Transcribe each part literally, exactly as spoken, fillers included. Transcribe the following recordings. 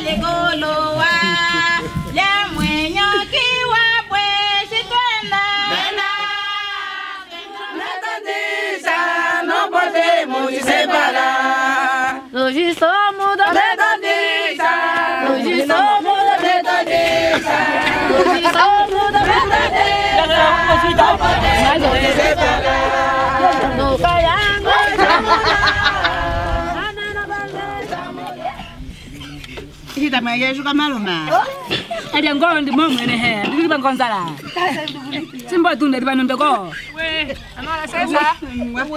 legoloa ya mwenyo kiwa pues tuenda Metodista no podemos separar. Hoje somos da Metodista, Hoje somos da Metodista Hoje somos da Metodista não podemos separar. No caiango Kita maya juga malu na. Ada ngong di mom ini he, di bang konsala. Simba tu dari bandung toko. Weh, anak saya. Emi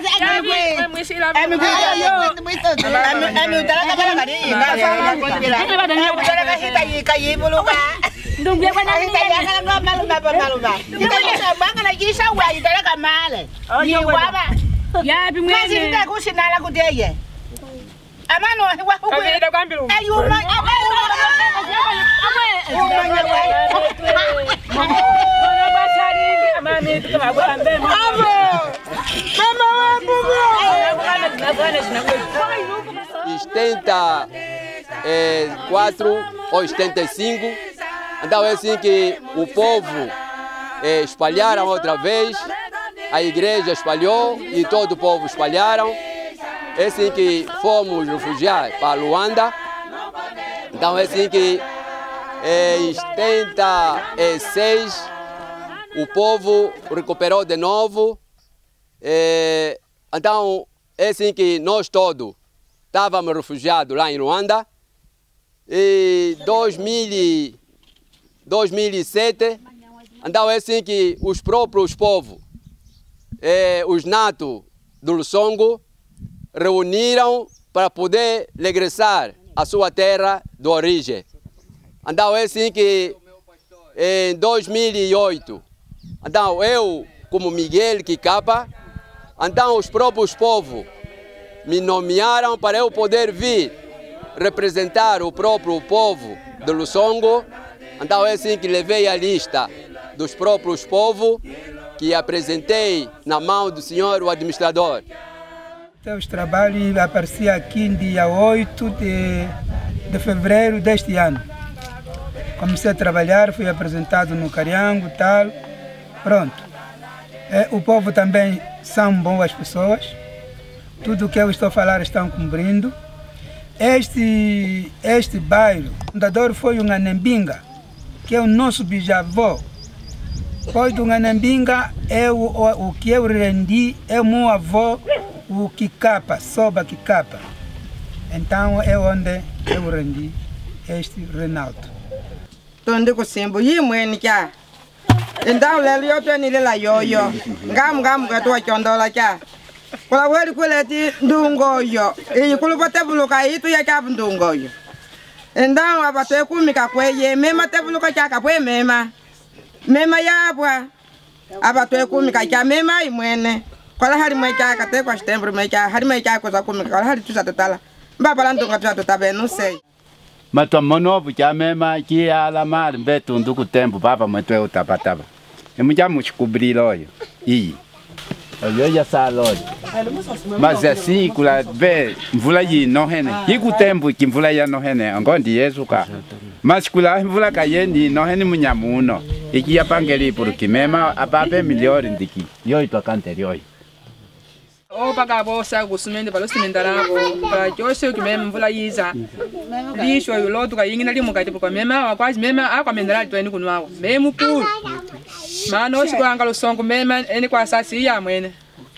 emi utara kabala kadi. Ini badan Emi utara kasi tayi kayi bulu ka. Dong dia mana Kita jangan ngom malu ba malu ba. Kita bisa bangan lagi sawa utara kamale. Ni waba. ya bi Kasi mwene. kita kusinala kudeye. Amano wa ku. Kami dah ambil. Ayuma. setenta e quatro ou setenta e cinco, então é assim que o povo eh, espalharam outra vez, a igreja espalhou e todo o povo espalharam. É assim que fomos refugiar para Luanda. Então é assim que em setenta e seis o povo recuperou de novo. É, então é assim que nós todos estávamos refugiados lá em Luanda. E dois mil e sete, então é assim que os próprios povos, é, os natos do Lussongo, reuniram para poder regressar à sua terra de origem. Então é assim que em dois mil e oito, então eu como Miguel Kikapa, então os próprios povos me nomearam para eu poder vir representar o próprio povo de Lussongo. Então é assim que levei a lista dos próprios povos que apresentei na mão do senhor o administrador. Os trabalhos apareciam aqui no dia oito de, de fevereiro deste ano. Comecei a trabalhar, fui apresentado no Cariango e tal. Pronto. É, o povo também são boas pessoas. Tudo o que eu estou a falar estão cumprindo. Este, este bairro, o fundador foi o Nganembinga, que é o nosso bisavô. Depois do Nganembinga, eu, o, o que eu rendi é o meu avô, o Kikapa, Soba Kikapa. Então é onde eu rendi este Reinaldo. Tonde ko sembo yi mwen kya. Então lelo yo to ni la yo yo. Ngam ngam ka to chondola kya. Kola weli kuleti ndungo yo. E kulupate buluka itu ya kya ndungo yo. Então abate kumika kweye mema te buluka kya ka pwe mema. Mema ya bwa. Abate kumika kya mema imwene. Kola hari mwe kya ka te kwa setembro mwe kya hari mwe kya ko za kumika kola hari tusa totala. Mbaba la ndunga tusa totabe no sei. Mato monobu cha mema que ala mar beto nduku tempo papa mato eu tapa tapa. E muita muscubrilo yo. E eu já salo. Mas assim kula be mvula yi no hene. E ku tempo que mvula ya no hene angondi yesu ka. Mas kula mvula kayendi no hene munyamuno. E que apangeli porque mema apape melhor ndiki. Yo to anterior. O pagabo sa gusumende para cimentar para que eu sei que mesmo vou lá isa bicho eu loto que ainda ali mucate porque mesmo quase mesmo a comendar tu indo com o mesmo puro mas nós com angalo som com mesmo ele quase assim já mãe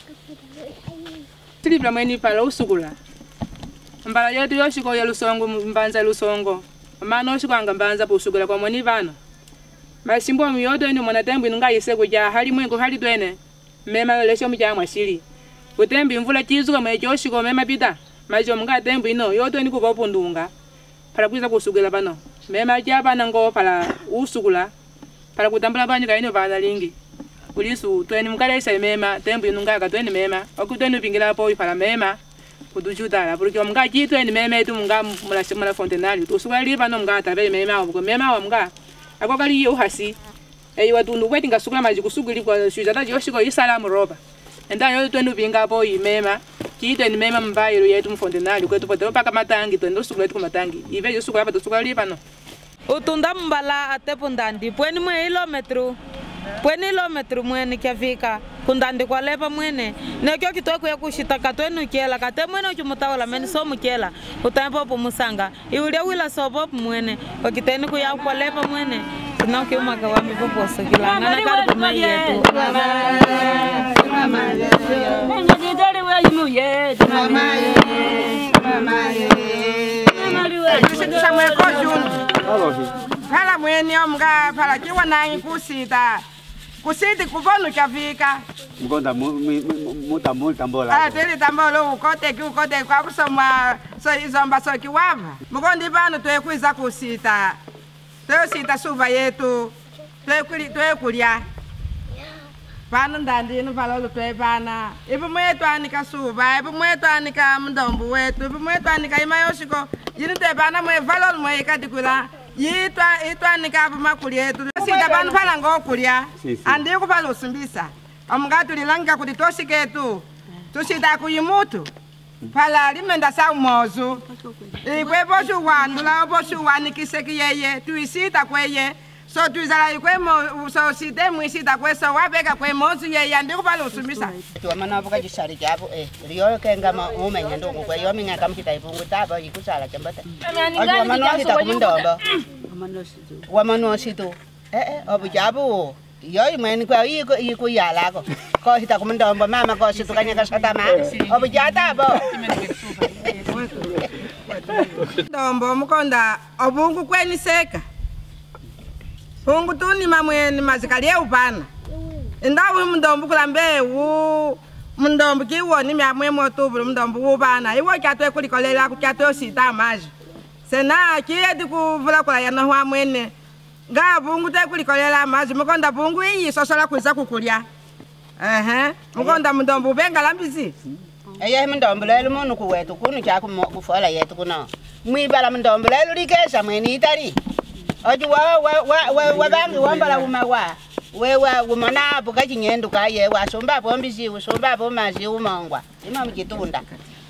tripla mãe para o sugula para eu eu chico eu songo mbanza lu songo mas nós com anga mbanza por sugula com mãe vano mas simbo mi eu dando mona tempo não gai sego já hali mãe com hali doene mesmo ele chama já machiri o tempo mvula tizuka mas eu chico mesmo bida mas eu mga tempo não eu tô indo com o ndunga para kuiza kusugula bano mesmo já bana ngo para o sugula para kutambula bani kaino vana lingi kulisu tweni mkalesa mema tempo nunga ka tweni mema okutweni pingila po para mema kudujuda porque mga ji tweni mema tu mga mula mula fontenali tu sugali bano mga tabe mema ko mema wa mga akokali yo hasi e yo tundu kweti ngasugula maji kusuguli kwa sujada yo shiko isala muroba enda yo tweni pinga po mema que tem mesmo mbairo e tu fontenário que tu pode para matangi tu não sucula tu matangi e vejo sucula para tu sucula ali para não o tunda mbala até pundandi pweni mwe kilometro pweni kilometro mwene que fica kundandi kwa lepa mwene nekyo kitoko ya kushita katwenu kiela kate mwene uchumutawala meni so mukela utampo pumusanga iulia wila sobo mwene okiteni kuya kwa lepa mwene na que uma kawami poposo kilanga na karibu na yetu mama ye nanga didari wa yimu ye mama ye mama ye mama liwe tusha mwe ko junu hala mwene omga pala kiwa nangi kusita kusiti kuvonu kavika mgonda muta multa mbola ah tele tambolo ukote ki ukote kwa kusoma so izomba so kiwava mgondi bano twekuiza kusita twesita suva yetu twekuli twekulya pano ndandi no valolo twepana ipo mwetu anika suva ipo mwetu anika mndombo wetu ipo mwetu anika imayoshiko yini twepana mwe valolo mwe kadikula yitwa itwa nika makuli yetu sita bano pala ngokulya andi kupala usimbisa omugatu lilanga kuti toshiketu tushita kuyimutu pala limenda sa mozu ikwe boshu wandula boshu wanikise kiyeye tuisita kweye so tuizala ikwe mo so site mwisita kwe so wabeka kwe mozu yeye andi kupala usimbisa tuamana buka jisari jabo eh riyo kenga ma umenya ndongo kwe yo minya kamkita ipungu taba ikusala chambata tuamana kita kumundombo wamano situ eh eh obu jabo yo imeni kwa iko iko yala ko ko hita kumundombo mama ko situ kanya kasatama obu jata bo ndombo mukonda obungu kweni seka pungu tuni mamweni mazikalie upana ndawo mundombo kulambe wu mundombo kiwoni myamwe motubulu mundombo upana iwo kyatwe kulikolela kukyatwe sita maji sena kiyedi kuvula kula yana hwa mwene nga bungu te kulikolela maji mukonda bungu iyi sosola kuza kukulya ehe mukonda mundombo benga lambizi eye mundombo lelo munu kuwetu kunu kya kufola yetu kuno mwibala mundombo lelo likesha mweni itali oju wa wa wa wa bangi wambala umawa wewa umona buka kinyendu ka ye wa somba bombizi usomba bomazi umongwa ima mukitunda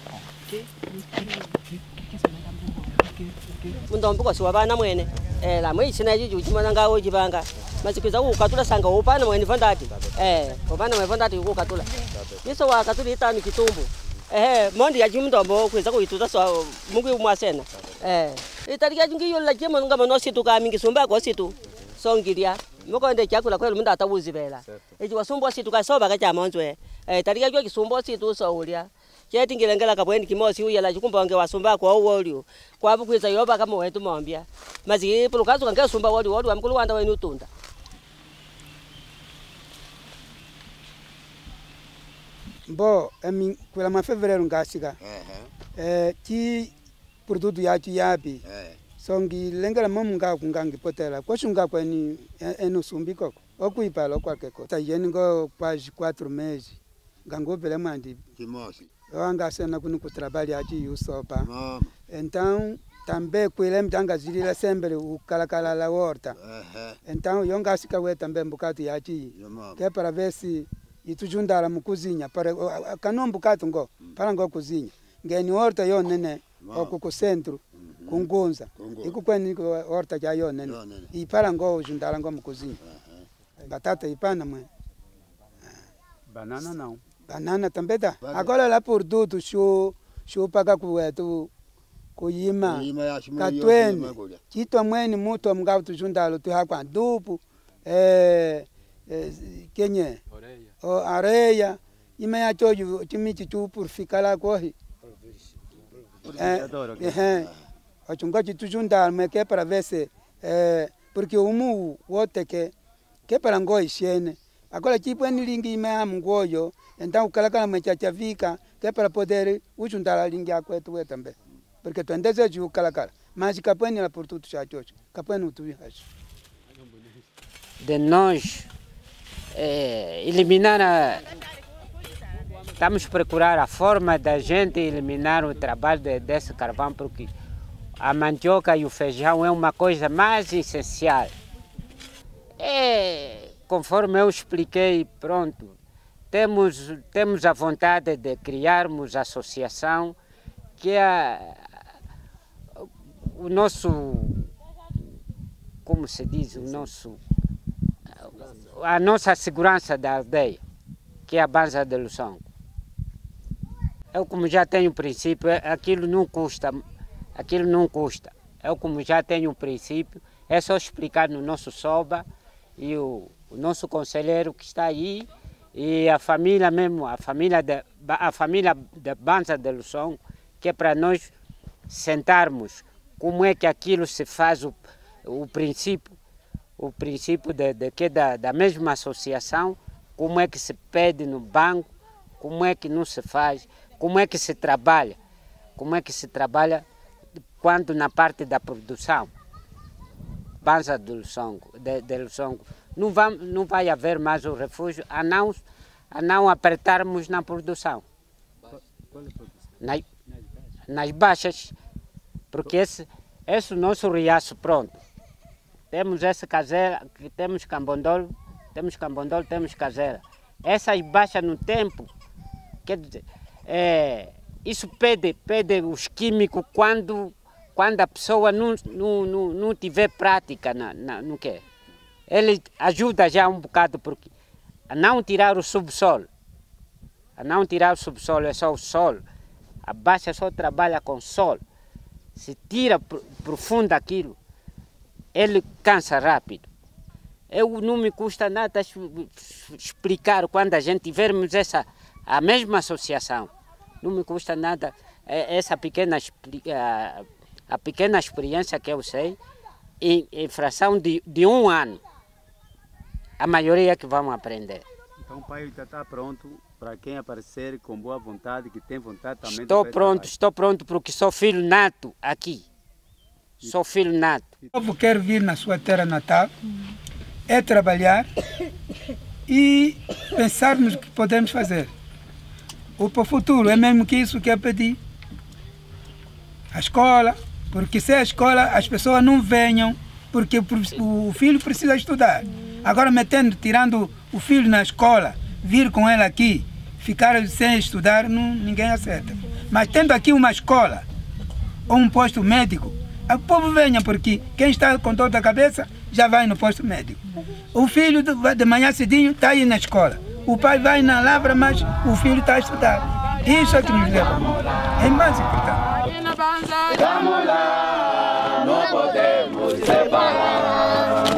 mundombo ko siwa bana mwene eh la mwe sina juju chimana ngawo jibanga masikuza ukatula sanga upana mwene vandati eh upana mwene vandati ukatula yeso wa katuli itani kitumbu eh mondi ya mundombo kweza kuituza so mungu umwasena eh itariya jungi yola jema ngama no situ ka mingi sumba ko situ songiria moko ende chakula kwelo munda atawuzibela eji wasumbo situ ka soba ka chamonzwe eh tariya jo kisumbo situ so ulia cheti ngilengela kabweni kimosi uyala chikumba wange wasumba kwa uwolio kwa bukwiza yoba kama wetu mombia mazi pulukazo kange sumba woli woli wamkulu wanda wenu tunda Bo, emi kwela ma fevereiro ngasiga. Eh, ti produto ya ti yapi. Songi lengela mamunga kungangi potela. Kwa shunga kwa ni eno sumbiko. Okuipala kwa keko. Ta yeningo page quatro meses. Gango pela mandi. Kimosi. Wanga sena kuni kutrabalha ati usopa. Então, também kwela mtanga zilila sempre o calacala la horta. Então, yonga sika we também bukatu ya ti. Que é para ver se e tu juntar mu cozinha para canon bocado ngo para ngo cozinha ngeni horta yo nene o ku centro com gonza e ku kwani horta ja yo nene e para ngo juntar ngo mu cozinha batata e pana mãe banana não banana também dá agora lá por tudo show show paga ku tu ku yima katweni kito mweni muto mga tu juntar tu hakwa dupu eh kenye o areia e me achoju chimichi chu purificar la corre eh eh o chunga chitu juntar me que para ver se eh porque o mu wote que que para ngo higiene agora tipo é nilingi me amgoyo então o cala cala me chachavika que para poder juntar a lingi a kwetu we também porque tu andes ju cala cala mas capani la por tudo chachocho capani tu viaja de nós É, eliminar a, estamos a procurar a forma da gente eliminar o trabalho de, desse carvão porque a mandioca e o feijão é uma coisa mais essencial. É, conforme eu expliquei, pronto, temos, temos a vontade de criarmos a associação que é o nosso, como se diz, o nosso, a nossa segurança da aldeia, que é a Banza de Luçongo. Eu, como já tenho princípio, aquilo não custa, aquilo não custa. Eu, como já tenho um princípio, é só explicar no nosso soba e o, o nosso conselheiro que está aí e a família mesmo, a família da a família da Banza de Luçongo, que é para nós sentarmos como é que aquilo se faz, o, o princípio, o princípio de, de que da, da mesma associação, como é que se pede no banco, como é que não se faz, como é que se trabalha, como é que se trabalha quando na parte da produção. Banza de Luçongo, de, de Luçongo. Não vai, não vai haver mais o refúgio a não, a não apertarmos na produção. Nas, nas baixas, porque esse, esse nosso riacho pronto. Temos essa caseira, temos cambondolo, temos cambondolo, temos caseira. Essas baixas no tempo, quer dizer, é, isso pede, pede os químicos quando, quando a pessoa não, não, não, não tiver prática na, na, no que. Ele ajuda já um bocado porque a não tirar o subsolo, a não tirar o subsolo é só o solo. A baixa só trabalha com sol. Se tira profundo aquilo, ele cansa rápido. Eu não me custa nada explicar quando a gente tivermos essa, a mesma associação. Não me custa nada essa pequena, a, a pequena experiência que eu sei, em, em fração de, de um ano. A maioria que vão aprender. Então o pai já está pronto para quem aparecer com boa vontade, que tem vontade também. Estou pronto, estou pronto porque sou filho nato aqui. Sou filho nato. O povo quer vir na sua terra natal, é trabalhar e pensar no que podemos fazer. O para o futuro é mesmo que isso que eu pedi. A escola, porque se a escola as pessoas não venham, porque o filho precisa estudar. Agora metendo, tirando o filho na escola, vir com ele aqui, ficar sem estudar, não, ninguém acerta. Mas tendo aqui uma escola ou um posto médico, o povo venha, porque quem está com dor da cabeça já vai no posto médico. O filho de manhã cedinho está aí na escola. O pai vai na lavra, mas o filho está a estudar. Isso é que nos leva. É mais importante. Vamos lá, não podemos separar.